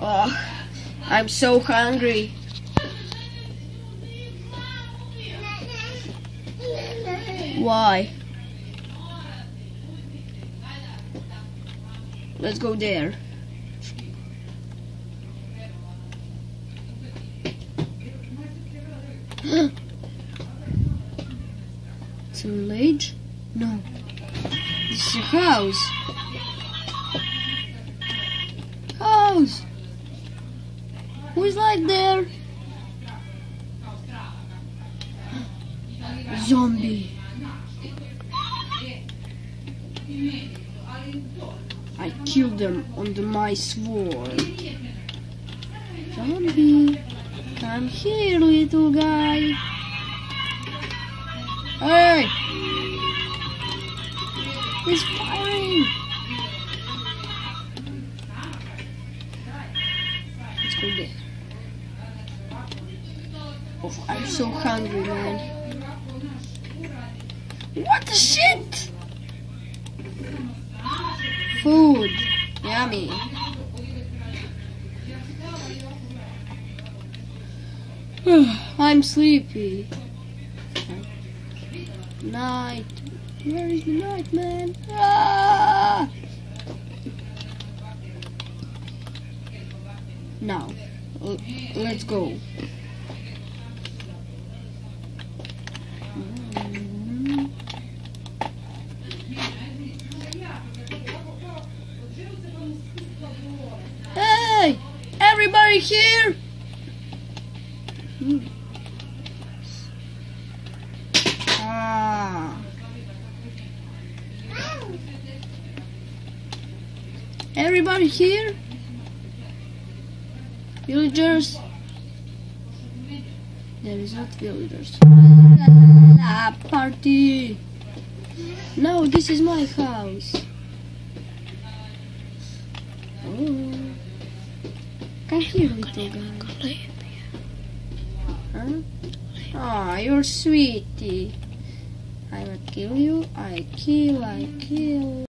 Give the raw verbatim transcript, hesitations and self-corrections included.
Oh, I'm so hungry. Why? Let's go there. It's a village? No. This is a house. House. Who is like there? Zombie. I killed them on the my sword. Zombie, come here, little guy. Hey! He's firing! Let's go there. Oh, I'm so hungry, man. What the shit? Food. Yummy. I'm sleepy. Night. Where is the night, man? Ah! Now, let's go. Hey! Everybody here! Hmm. Ah. Everybody here? Villagers? There is not villagers. Ah, party! No, this is my house. Oh. Come here, little guy. Huh? Ah, you're sweetie. I will kill you. I kill, I kill.